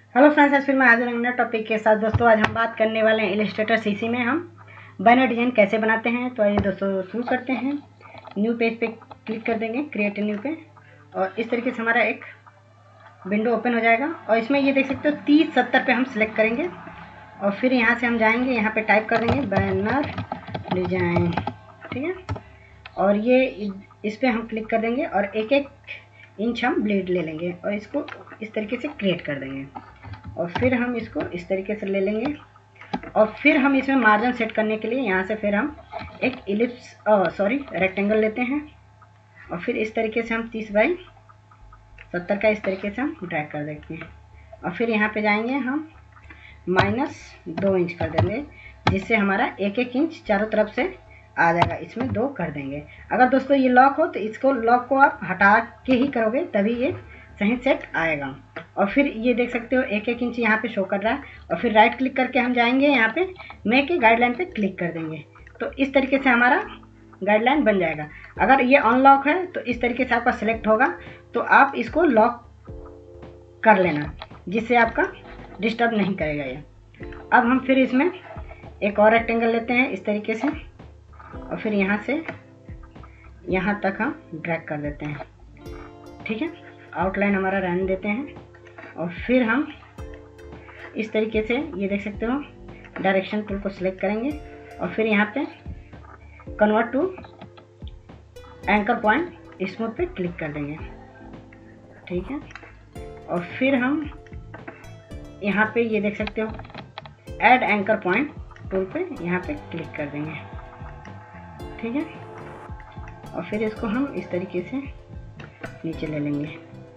Hello friends, आज फिर मैं हाजिर हूँ नए टॉपिक के साथ। दोस्तों आज हम बात करने वाले हैं इलस्ट्रेटर सीसी में हम बैनर डिजाइन कैसे बनाते हैं। तो आइए दोस्तों शुरू करते हैं। न्यू पेज पे क्लिक कर देंगे, क्रिएट न्यू पे, और इस तरीके से हमारा एक विंडो ओपन हो जाएगा। और इसमें ये देख सकते हो 3070 पे हम सिलेक्ट करेंगे और फिर यहाँ से हम जाएंगे, यहाँ पे टाइप कर देंगे बैनर डिजाइन, ठीक है। और ये इस पर हम क्लिक कर देंगे और एक एक इंच हम ब्लेड ले लेंगे और इसको इस तरीके से क्रिएट कर देंगे। और फिर हम इसको इस तरीके से ले लेंगे और फिर हम इसमें मार्जिन सेट करने के लिए यहाँ से फिर हम एक रेक्टेंगल लेते हैं और फिर इस तरीके से हम 30/70 का इस तरीके से हम ड्रैग कर देते हैं। और फिर यहाँ पे जाएंगे, हम -2 इंच कर देंगे, जिससे हमारा एक एक इंच चारों तरफ से आ जाएगा। इसमें 2 कर देंगे। अगर दोस्तों ये लॉक हो तो इसको लॉक को आप हटा के ही करोगे, तभी ये सही सेट आएगा। और फिर ये देख सकते हो एक एक इंच यहाँ पे शो कर रहा है। और फिर राइट क्लिक करके हम जाएंगे, यहाँ पे मेक के गाइडलाइन पे क्लिक कर देंगे। तो इस तरीके से हमारा गाइडलाइन बन जाएगा। अगर ये अनलॉक है तो इस तरीके से आपका सिलेक्ट होगा, तो आप इसको लॉक कर लेना, जिससे आपका डिस्टर्ब नहीं करेगा ये। अब हम फिर इसमें एक और रेक्टेंगल लेते हैं इस तरीके से और फिर यहाँ से यहाँ तक हम ड्रैग कर देते हैं, ठीक है। आउटलाइन हमारा रहने देते हैं और फिर हम इस तरीके से ये देख सकते हो डायरेक्शन टूल को सिलेक्ट करेंगे और फिर यहाँ पे convert to anchor point smooth पे क्लिक कर देंगे, ठीक है। और फिर हम यहाँ पे ये देख सकते हो ऐड एंकर पॉइंट टूल पे यहाँ पे क्लिक कर देंगे, ठीक है। और फिर इसको हम इस तरीके से नीचे ले लेंगे।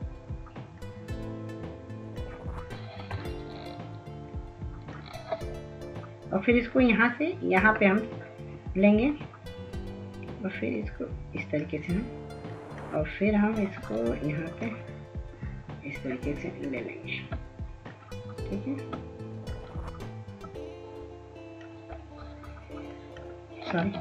और फिर इसको यहाँ से यहाँ पे हम लेंगे और फिर इसको इस तरीके से हम, और फिर हम इसको यहाँ पे इस तरीके से ले लेंगे, ठीक है। सॉरी,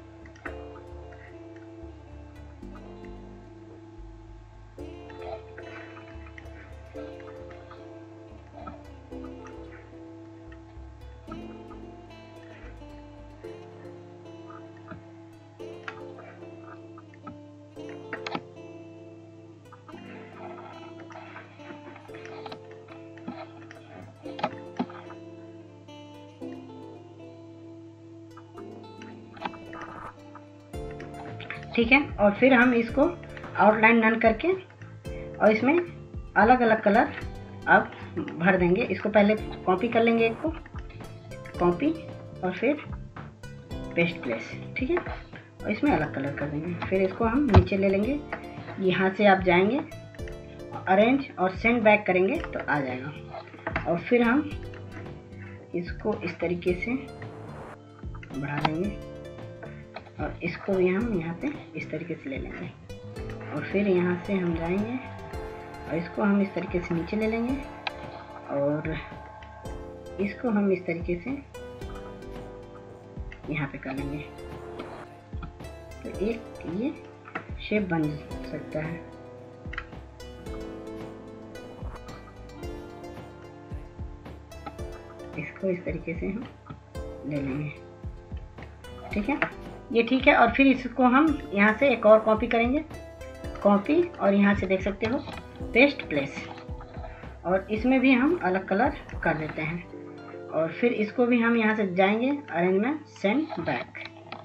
ठीक है। और फिर हम इसको आउटलाइन नन करके और इसमें अलग अलग कलर अब भर देंगे। इसको पहले कॉपी कर लेंगे, एक को कॉपी और फिर पेस्ट प्लेस, ठीक है। और इसमें अलग कलर कर देंगे। फिर इसको हम नीचे ले लेंगे, यहाँ से आप जाएंगे अरेंज और सेंड बैक करेंगे तो आ जाएगा। और फिर हम इसको इस तरीके से बढ़ा देंगे और इसको भी हम यहाँ पे इस तरीके से ले लेंगे। और फिर यहाँ से हम जाएंगे और इसको हम इस तरीके से नीचे ले लेंगे और इसको हम इस तरीके से यहाँ पे कर लेंगे। तो एक ये शेप बन सकता है। इसको इस तरीके से हम ले लेंगे, ठीक है। ये ठीक है। और फिर इसको हम यहाँ से एक और कॉपी करेंगे, कॉपी, और यहाँ से देख सकते हो पेस्ट प्लेस, और इसमें भी हम अलग कलर कर देते हैं। और फिर इसको भी हम यहाँ से जाएंगे अरेंज में सेंड बैक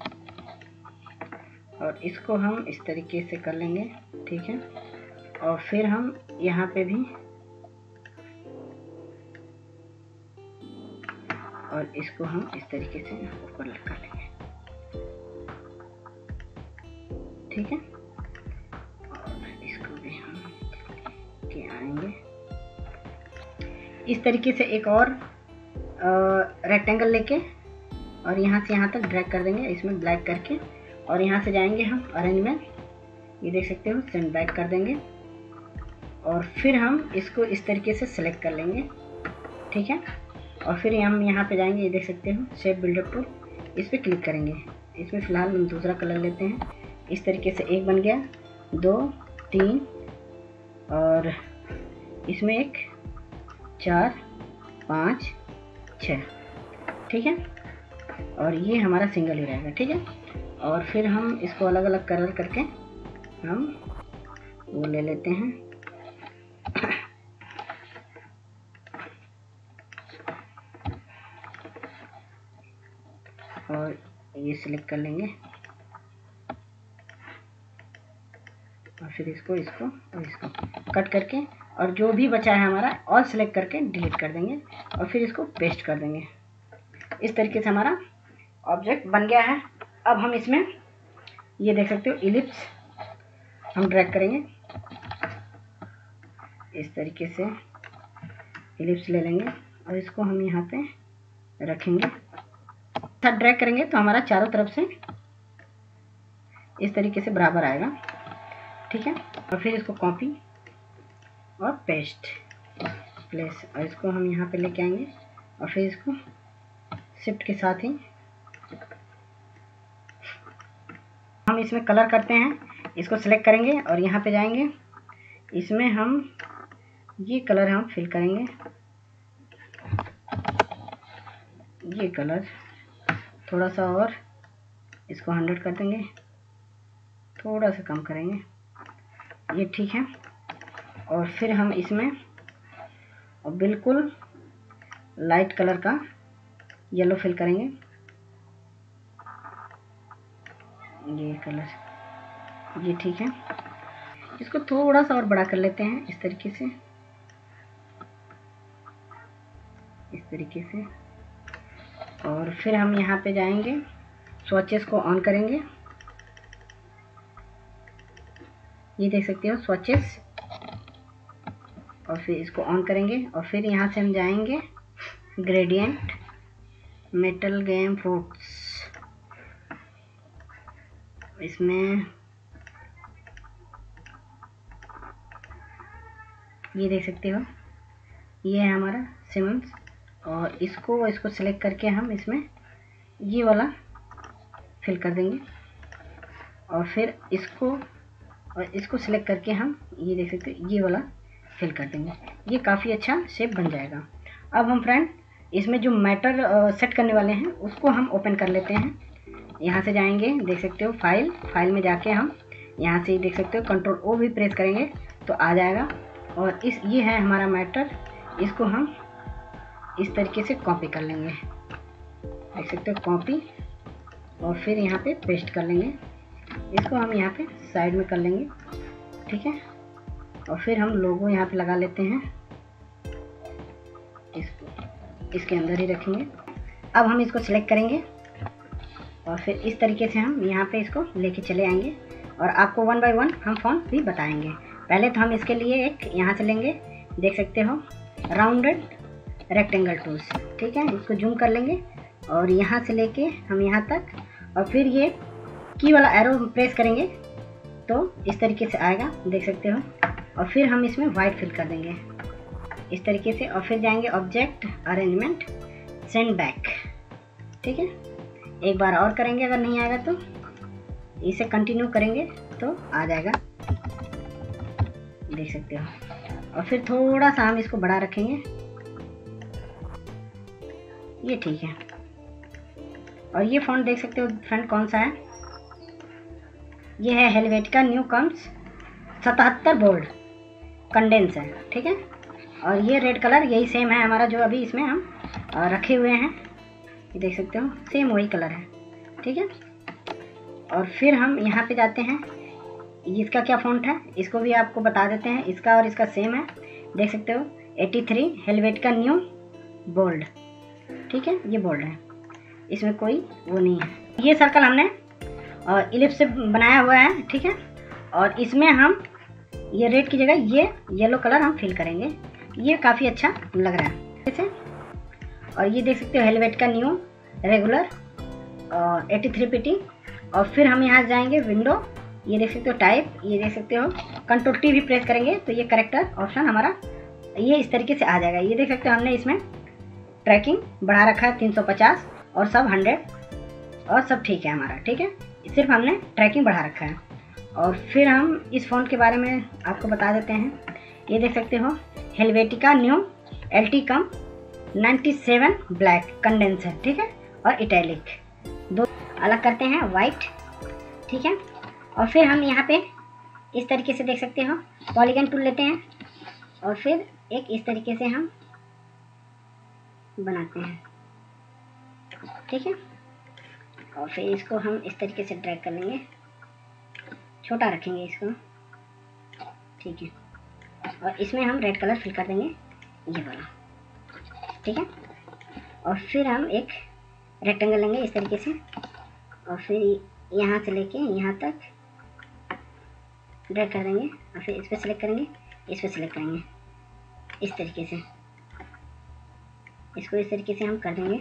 और इसको हम इस तरीके से कर लेंगे, ठीक है। और फिर हम यहाँ पे भी और इसको हम इस तरीके से ऊपर कर लेंगे, ठीक है। और इसको भी हम के आएंगे इस तरीके से एक और रेक्टेंगल लेके और यहाँ से यहाँ तक ड्रैग कर देंगे इसमें ब्लैक करके। और यहाँ से जाएंगे हम अरेंजमेंट, ये देख सकते हो सेंड बैक कर देंगे और फिर हम इसको इस तरीके से सिलेक्ट कर लेंगे, ठीक है। और फिर हम यहाँ पे जाएंगे, ये देख सकते हो शेप बिल्डर टूल, इस पर क्लिक करेंगे। इसमें फ़िलहाल हम दूसरा कलर लेते हैं। इस तरीके से एक बन गया, 2, 3 और इसमें एक 4 5 6, ठीक है। और ये हमारा सिंगल ही रहेगा, ठीक है। और फिर हम इसको अलग अलग कलर करके हम वो ले लेते हैं, और ये सिलेक्ट कर लेंगे, और फिर इसको और इसको कट करके, और जो भी बचा है हमारा ऑल सेलेक्ट करके डिलीट कर देंगे, और फिर इसको पेस्ट कर देंगे। इस तरीके से हमारा ऑब्जेक्ट बन गया है। अब हम इसमें ये देख सकते हो इलिप्स हम ड्रैग करेंगे, इस तरीके से इलिप्स ले लेंगे और इसको हम यहाँ पे रखेंगे। ड्रैग करेंगे तो हमारा चारों तरफ से इस तरीके से बराबर आएगा, ठीक है। और फिर इसको कॉपी और पेस्ट प्लेस, और इसको हम यहाँ पे लेके आएंगे, और फिर इसको शिफ्ट के साथ ही हम इसमें कलर करते हैं। इसको सिलेक्ट करेंगे और यहाँ पे जाएंगे, इसमें हम ये कलर हम फिल करेंगे, ये कलर थोड़ा सा, और इसको 100 कर देंगे, थोड़ा सा कम करेंगे, ये ठीक है। और फिर हम इसमें बिल्कुल लाइट कलर का येलो फिल करेंगे, ये कलर, ये ठीक है। इसको थोड़ा सा और बड़ा कर लेते हैं, इस तरीके से, इस तरीके से। और फिर हम यहाँ पे जाएंगे, स्वॉचेस को ऑन करेंगे, ये देख सकते हो स्वॉचेस, और फिर इसको ऑन करेंगे, और फिर यहाँ से हम जाएंगे ग्रेडियंट मेटल गेम फ्रूट्स, इसमें ये देख सकते हो ये है हमारा सिमन्स, और इसको सेलेक्ट करके हम इसमें ये वाला फिल कर देंगे, और फिर इसको सेलेक्ट करके हम ये देख सकते हो ये वाला फिल कर देंगे। ये काफ़ी अच्छा शेप बन जाएगा। अब हम फ्रेंड इसमें जो मैटर सेट करने वाले हैं उसको हम ओपन कर लेते हैं। यहाँ से जाएंगे, देख सकते हो फाइल में जाके हम यहाँ से देख सकते हो कंट्रोल ओ भी प्रेस करेंगे तो आ जाएगा। और ये है हमारा मैटर, इसको हम इस तरीके से कॉपी कर लेंगे, देख सकते हो कॉपी, और फिर यहाँ पे पेस्ट कर लेंगे। इसको हम यहाँ पे साइड में कर लेंगे, ठीक है। और फिर हम लोगो यहाँ पे लगा लेते हैं, इसके अंदर ही रखेंगे। अब हम इसको सिलेक्ट करेंगे और फिर इस तरीके से हम यहाँ पे इसको लेके चले आएंगे, और आपको 1 बाय 1 हम फॉन्ट भी बताएंगे। पहले तो हम इसके लिए एक यहाँ से लेंगे, देख सकते हो राउंडेड रेक्टेंगल टूल्स, ठीक है। इसको जूम कर लेंगे और यहाँ से लेके हम यहाँ तक, और फिर ये की वाला एरो प्रेस करेंगे तो इस तरीके से आएगा, देख सकते हो। और फिर हम इसमें वाइट फिल कर देंगे इस तरीके से, और फिर जाएंगे ऑब्जेक्ट अरेंजमेंट सेंड बैक, ठीक है। एक बार और करेंगे, अगर नहीं आएगा तो इसे कंटिन्यू करेंगे तो आ जाएगा, देख सकते हो। और फिर थोड़ा सा हम इसको बड़ा रखेंगे, ये ठीक है। और ये फॉन्ट देख सकते हो फ्रेंड कौन सा है, ये है Helvetica new com 77 bold condense है, ठीक है। और ये रेड कलर यही सेम है हमारा जो अभी इसमें हम रखे हुए हैं, ये देख सकते हो सेम वही कलर है, ठीक है। और फिर हम यहाँ पे जाते हैं, इसका क्या फॉन्ट है इसको भी आपको बता देते हैं। इसका और इसका सेम है, देख सकते हो 83 हेलवेटिका न्यू बोल्ड, ठीक है। ये बोल्ड है, इसमें कोई वो नहीं है। ये सर्कल हमने इलिप्स से बनाया हुआ है, ठीक है। और इसमें हम ये रेड की जगह ये येलो कलर हम फिल करेंगे, ये काफ़ी अच्छा लग रहा है जैसे। और ये देख सकते हो हेलवेटिका न्यू रेगुलर 83 PT। और फिर हम यहाँ जाएंगे विंडो, ये देख सकते हो टाइप, ये देख सकते हो कंट्रोल T भी प्रेस करेंगे तो ये करेक्टर ऑप्शन हमारा ये इस तरीके से आ जाएगा। ये देख सकते हो हमने इसमें ट्रैकिंग बढ़ा रखा है 350 और सब 100, और सब ठीक है हमारा, ठीक है। सिर्फ हमने ट्रैकिंग बढ़ा रखा है। और फिर हम इस फॉन्ट के बारे में आपको बता देते हैं, ये देख सकते हो Helvetica new LT com 97 black condenser, ठीक है, और इटैलिक, दो अलग करते हैं वाइट, ठीक है। और फिर हम यहाँ पे इस तरीके से देख सकते हो पॉलीगन टूल लेते हैं और फिर एक इस तरीके से हम बनाते हैं, ठीक है। और फिर इसको हम इस तरीके से ड्रैग कर लेंगे, छोटा रखेंगे इसको, ठीक है। और इसमें हम रेड कलर फिल कर देंगे, ये वाला, ठीक है। और फिर हम एक रेक्टेंगल लेंगे इस तरीके से और फिर यहाँ से लेके यहाँ तक ड्रैग कर देंगे और फिर इस पर सिलेक्ट करेंगे, इस पर सिलेक्ट करेंगे, इस तरीके से इसको इस तरीके से हम कर देंगे।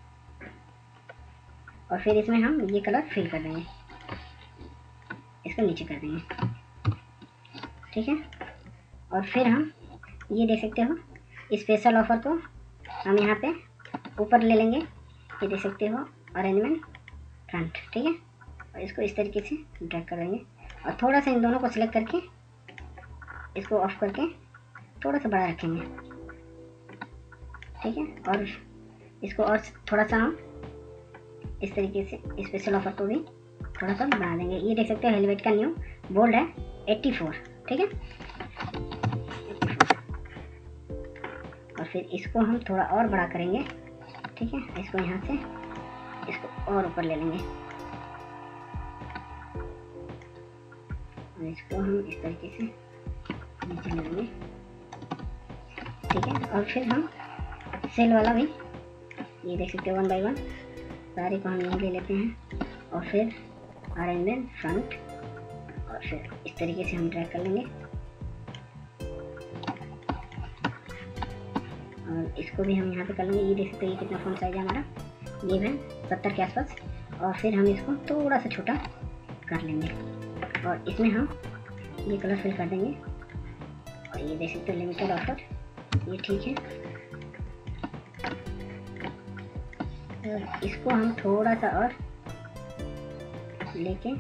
और फिर इसमें हम ये कलर फिल कर देंगे, इसको नीचे कर देंगे, ठीक है। और फिर हम ये देख सकते हो स्पेशल ऑफर को हम यहाँ पे ऊपर ले लेंगे, ये देख सकते हो अरेंजमेंट फ्रंट, ठीक है। और इसको इस तरीके से ड्रैग कर देंगे और थोड़ा सा इन दोनों को सिलेक्ट करके इसको ऑफ करके थोड़ा सा बड़ा रखेंगे, ठीक है। और इसको और थोड़ा सा हम इस तरीके से स्पेशल ऑफर को भी थोड़ा सा बना देंगे। ये देख सकते हो हेलमेट का न्यू बोल्ड है 84, ठीक है। और फिर इसको हम थोड़ा और बड़ा करेंगे, ठीक है। इसको यहाँ से इसको और ऊपर ले लेंगे और इसको हम इस तरीके से नीचे ले लेंगे, ठीक है। और फिर हम सेल वाला भी ये देख सकते हो 1 बाय 1 सारे को हम यहीं ले लेते हैं और फिर अरेंजमेंट फ्रंट और फिर इस तरीके से हम ड्रैग कर लेंगे और इसको भी हम यहाँ पे कर लेंगे। ये देख सकते हो ये कितना फ़ॉन्ट साइज है हमारा, ये है 70 के आसपास। और फिर हम इसको थोड़ा सा छोटा कर लेंगे और इसमें हम ये कलर फिल कर देंगे और ये देख सकते हो लिमिटेड ऑफर, ये ठीक है। और इसको हम थोड़ा सा और लेके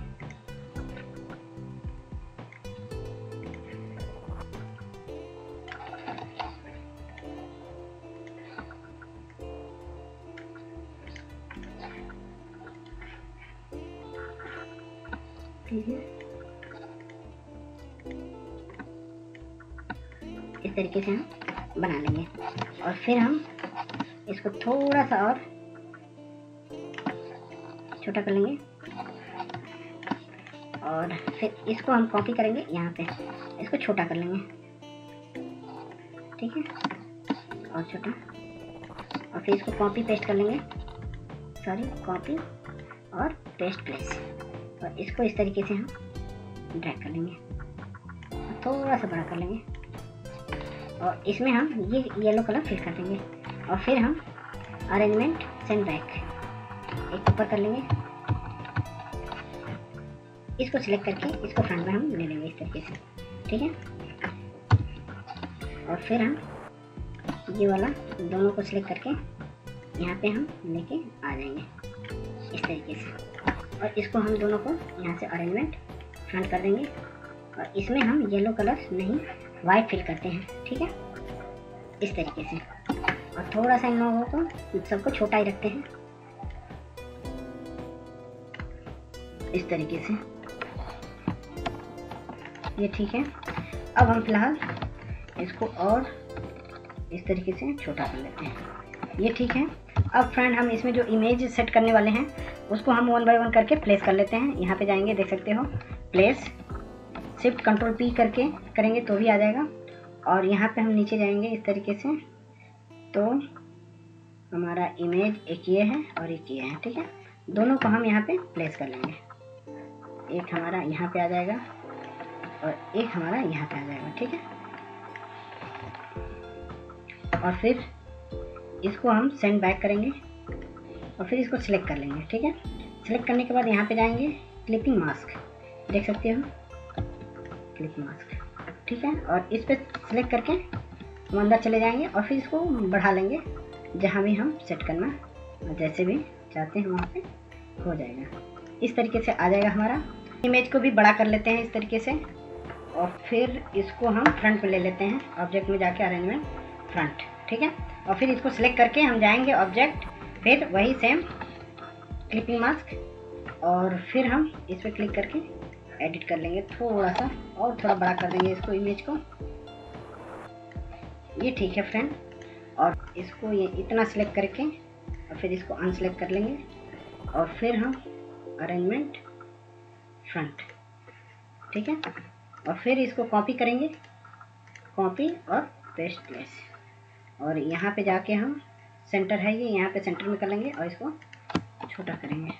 ठीक है, इस तरीके से हम बना लेंगे। और फिर हम इसको थोड़ा सा और छोटा कर लेंगे और फिर इसको हम कॉपी करेंगे, यहाँ पे इसको छोटा कर लेंगे, ठीक है, और छोटा। और फिर इसको कॉपी पेस्ट कर लेंगे, सॉरी कॉपी और पेस्ट प्लेस, और इसको इस तरीके से हम ड्रैग कर लेंगे, थोड़ा सा बड़ा कर लेंगे और इसमें हम ये येलो कलर फिल कर देंगे। और फिर हम अरेंजमेंट सेंड बैक एक ऊपर कर लेंगे, इसको सिलेक्ट करके इसको फ्रंट में हम ले लेंगे इस तरीके से, ठीक है। और फिर हम ये वाला दोनों को सिलेक्ट करके यहाँ पे हम लेके आ जाएंगे इस तरीके से। और इसको हम दोनों को यहाँ से अरेंजमेंट फ्रंट कर देंगे और इसमें हम येलो कलर नहीं वाइट फिल करते हैं, ठीक है, इस तरीके से। और थोड़ा सा इन लोगों को सबको छोटा ही रखते हैं इस तरीके से, ये ठीक है। अब हम फिलहाल इसको और इस तरीके से छोटा कर लेते हैं, ये ठीक है। अब फ्रेंड हम इसमें जो इमेज सेट करने वाले हैं उसको हम 1 बाय 1 करके प्लेस कर लेते हैं। यहाँ पे जाएंगे, देख सकते हो प्लेस, शिफ्ट कंट्रोल P करके करेंगे तो भी आ जाएगा। और यहाँ पे हम नीचे जाएंगे इस तरीके से, तो हमारा इमेज एक ये है और एक ये है, ठीक है। दोनों को हम यहाँ पे प्लेस कर लेंगे, एक हमारा यहाँ पे आ जाएगा और एक हमारा यहाँ पे आ जाएगा, ठीक है। और फिर इसको हम सेंड बैक करेंगे और फिर इसको सिलेक्ट कर लेंगे, ठीक है। सिलेक्ट करने के बाद यहाँ पे जाएंगे क्लिपिंग मास्क, देख सकते हो क्लिपिंग मास्क, ठीक है। और इस पर सिलेक्ट करके हम अंदर चले जाएंगे और फिर इसको बढ़ा लेंगे जहाँ भी हम सेट करना जैसे भी चाहते हैं वहाँ पे हो जाएगा। इस तरीके से आ जाएगा हमारा। इमेज को भी बड़ा कर लेते हैं इस तरीके से और फिर इसको हम फ्रंट पे ले लेते हैं, ऑब्जेक्ट में जाके अरेंजमेंट फ्रंट, ठीक है। और फिर इसको सिलेक्ट करके हम जाएंगे ऑब्जेक्ट, फिर वही सेम क्लिपिंग मास्क, और फिर हम इस पर क्लिक करके एडिट कर लेंगे थोड़ा सा, और थोड़ा बड़ा कर देंगे इसको, इमेज को। ये ठीक है फ्रेंड। और इसको ये इतना सिलेक्ट करके और फिर इसको अनसेलेक्ट कर लेंगे, और फिर हम अरेंजमेंट फ्रंट, ठीक है। और फिर इसको कॉपी करेंगे, कॉपी और पेस्ट प्लेस, और यहाँ पे जाके हम सेंटर है ये, यहाँ पे सेंटर में कर लेंगे और इसको छोटा करेंगे,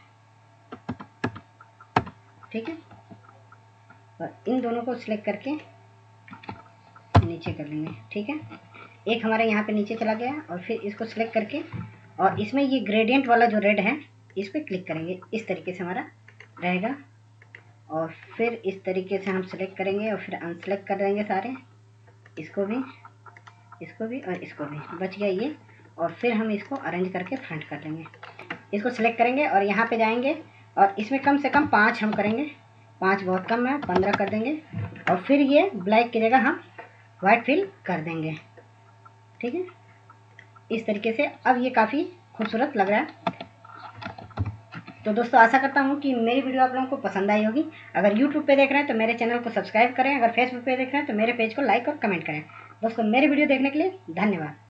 ठीक है। और इन दोनों को सिलेक्ट करके नीचे कर लेंगे, ठीक है। एक हमारा यहाँ पे नीचे चला गया, और फिर इसको सिलेक्ट करके और इसमें ये ग्रेडियंट वाला जो रेड है इस पर क्लिक करेंगे, इस तरीके से हमारा रहेगा। और फिर इस तरीके से हम सिलेक्ट करेंगे और फिर अनसेलेक्ट कर देंगे सारे, इसको भी, इसको भी और इसको भी, बच गया ये। और फिर हम इसको अरेंज करके फ्रंट कर लेंगे। इसको सिलेक्ट करेंगे और यहाँ पे जाएंगे, और इसमें कम से कम 5 हम करेंगे, 5 बहुत कम है, 15 कर देंगे। और फिर ये ब्लैक की जगह हम वाइट फिल कर देंगे, ठीक है। इस तरीके से अब ये काफ़ी खूबसूरत लग रहा है। तो दोस्तों आशा करता हूँ कि मेरी वीडियो आप लोगों को पसंद आई होगी। अगर YouTube पे देख रहे हैं तो मेरे चैनल को सब्सक्राइब करें, अगर Facebook पे देख रहे हैं तो मेरे पेज को लाइक और कमेंट करें। दोस्तों मेरी वीडियो देखने के लिए धन्यवाद।